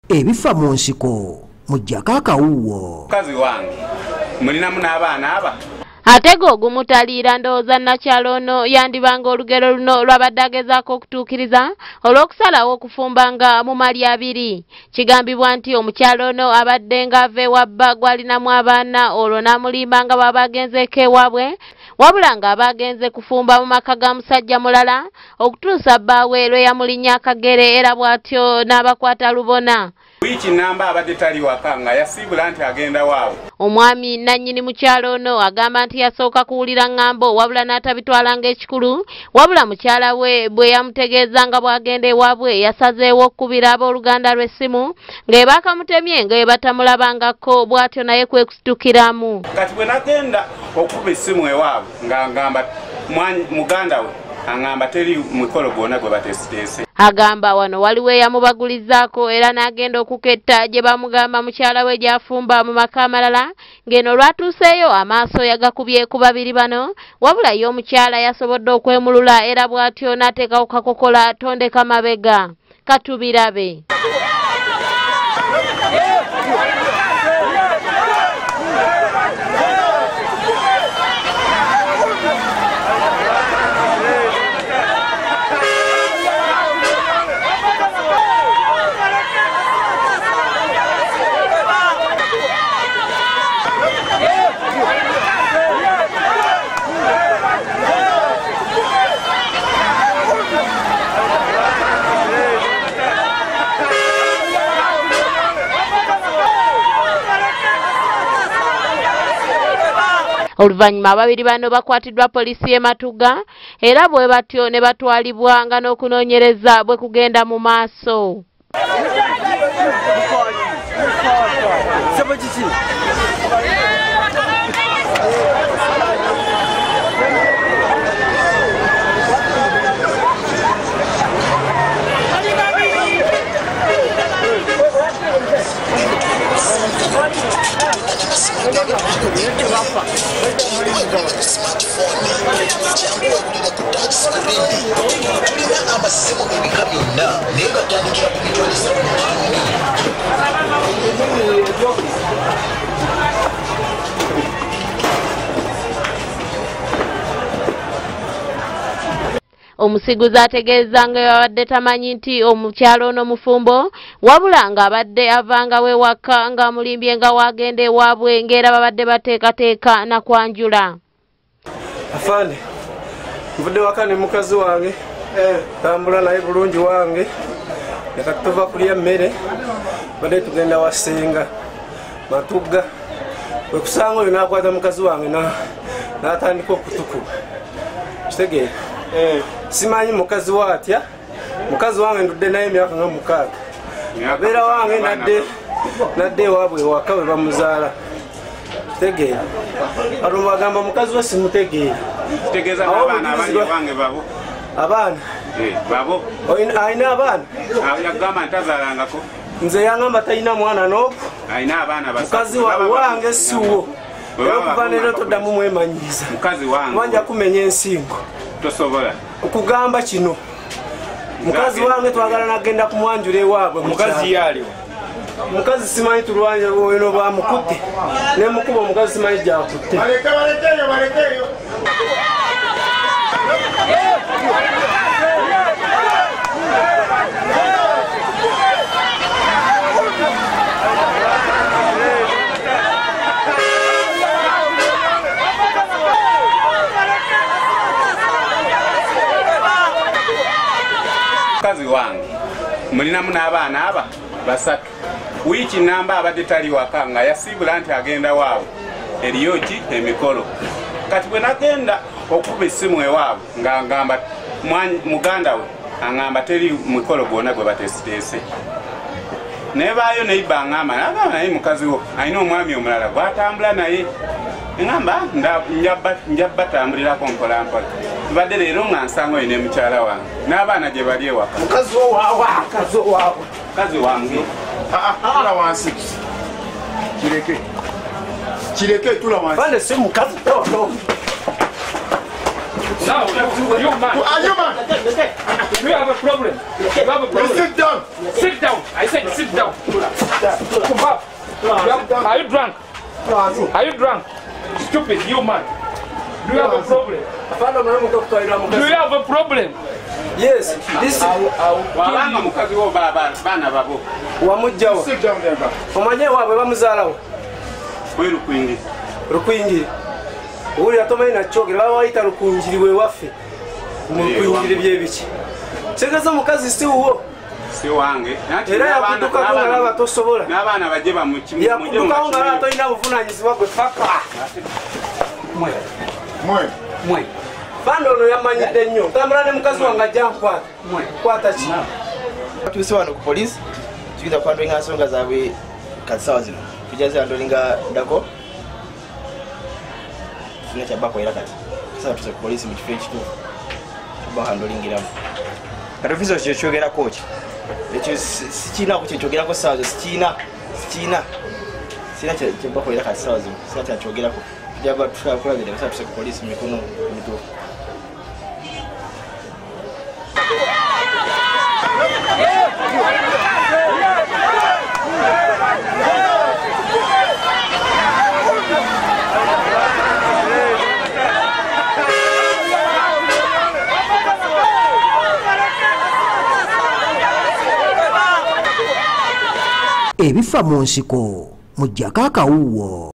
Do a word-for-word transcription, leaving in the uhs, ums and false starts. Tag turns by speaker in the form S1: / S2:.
S1: ebifa mu nsiko mujjako akawuwo.
S2: Mukazi wange mulinamu n'abaana aba?
S3: Ate go gumutaliira ndowooza nakyalo ono yandibanga olugero luno lwabadde agezaako okutuukiriza olw'okusalawo okufumbanga mu mali abiri. Kigambibwa nti omukyalo ono abadde ng'ava ewabba gw'alinamu abaana olwo n'amulimba nga bw'aba agenzeeko ewaabwe, wabula ng'aba agenze kufumba mu maka ga musajja mulala okutuusa bbaawe lwe yamulinnya akagere era bw'atyo n'abakwata lubona.
S2: Wiiki namba abadde tali waka nga yasiibula nti agenda waawe.
S3: Omwami nannyini mukyalo ono agamba nti yasooka kuwulira ŋŋambo wabula n'atabitwala ng'ekikulu, wabula mukyala we bwe yamutegeeza nga bw'agenda ewaabwe yasazeewo okukubira abooluganda lw'essimu ng'ebaakamutemye nga bwe batamulabangako bw'atyo naye kwekusitukiramu.
S2: Kati bwe nagenda okukuba essimu ewaabwe ng'angamba muganda we angamba teri mukolo gwonna gwe bateesiteese.
S3: Agamba wano waliwo eyamubagulizaako era n'agenda okuketta gye bamugamba mukyala we gy'afumba mu maka amalala, ng'eno lwatuuseeyo amaaso yagakubye ku babiri bano, wabula ye omukyala yasobodde okwemulula era bw'atyo n'ateekawo kakokola tondeka mabega. Katubirabe. Oluvannyuma ababiri bano bakwatiddwa poliisi y'e Matuga era bwe batyo ne batwalibwa nga n'okunoonyereza bwe kugenda mu maaso. Omusiguzi ategeeza nga yabadde tamanyi nti omukyalo ono mufumbo wabula ng'abadde avanga we waka ng'amulimbye nga wagenda ewaabwe ng'era babadde bateekateeka na kwanjula.
S4: Afande, nvudde waka ne mukazi wange tambula naye bulungi wange leka tuva kulya mmere badde tugenda wasenga Matuga. Bwe kusanga oyo n'akwata mukazi wange n'atandika okutukuba. Kitegeera simanyi mukazi watya, mukazi wange ndudde naye emyaka nga mukaaga. Abeera wange nadde nadde ewaabwe waka we bamuzaala. Kitegeera alo bagamba mukazi we simutegeera.
S2: Kitegeeza n'abaana abali wange babo.
S4: Abaana
S2: babo
S4: ayina abaana
S2: yagamba ntazaalangako.
S4: Nze yangamba talina mwana n'oku
S2: ayina abaana basatu.
S4: Mukazi wange siwo okuva leero toddamu mwemanyiiza.
S2: Mukazi wange
S4: wanja kumenya ensingo
S2: tosobola
S4: okugamba kino. Mukazi wange twagala nagenda kumwanjula ewaabwe.
S2: Mukazi yali
S4: mukazi simanyi tulwanya eno bamukutte nemukuba omukazi simanyi gyakutte.
S2: Mukazi wange mulinamu n'abaana aba basatu. Wiiki namba abadde tali waka nga yasiibula nti agenda waawe eriyo ki emikolo. Kati bwe nagenda okukuba essimu ewaabwe ng'angamba muganda we angamba teri mukolo gwonna gwe bateesiteese. Naye baayo neiba angamba n'agamba naye mukazi wo alina omwami omulala gw'atambula naye. Ngamba njaba batambulirako mpola mpola. Badde leero nga nsanga oyo ne mukyala wange n'abaana gye bali ewaka.
S4: Mukazi wo waawa mukazi wo waawa
S2: mukazi wange
S5: tula wansi kireke kireke tula wansi.
S4: Bale si mukazi toto
S6: Now, you man.
S5: Are you man?
S6: Do you have a problem? You have a
S5: You
S6: problem.
S5: sit down.
S6: Sit down. I said sit down. Come up. You have- Are you drunk? Are you drunk? Stupid, you man. Do you have a problem?
S4: Afande mwana mutokutwalira
S6: Do
S4: mukazi.
S6: you have a problem?
S4: Yes, this
S2: wabanga mukazi wo baana babo
S4: wamujjawa.
S5: Sit down there, bro.
S4: Omanye waabwe bamuzaalawo.
S2: kwerukwingiri
S4: Rukuyingiri. Uli atomanyi nakyogera baba bayita rukuyingiri we waffe. Mu rukuyingiri byebiki. Kitegeeza mukazi si wuwo.
S2: si wange
S4: Era yakuddukawo nga laba tosobola.
S2: n'abaana bajje bamukimu
S4: Yakuddukawo nga laba tolina buvunaanyizibwa gwe paka.
S5: Mwe.
S7: Mwe.
S4: Fando ono yamanyidde nnyo. Tambula ne mukazi wange ajja nkwata. Kwata ki?
S7: Batuuse wano ku poliisi tugenda kwandolinga nsonga zaabwe kati sawa zino tujja zandolinga ddako tufuna kyabbakoera kati sasa tuse ku poliisi mu kifo ekituufu tubahandolingiramu kati ofiisa ekyo kyekyogerako ki ekyo sikiinaku kyekyogerako sawa zo sikiina sikiina sina kyabbakoera kati sawa zino sina kyakyogerako tujja tukulabira sasa tuse ku poliisi mu mikono emituufu.
S1: Ebifa mu nsiko mujjako akawuwo.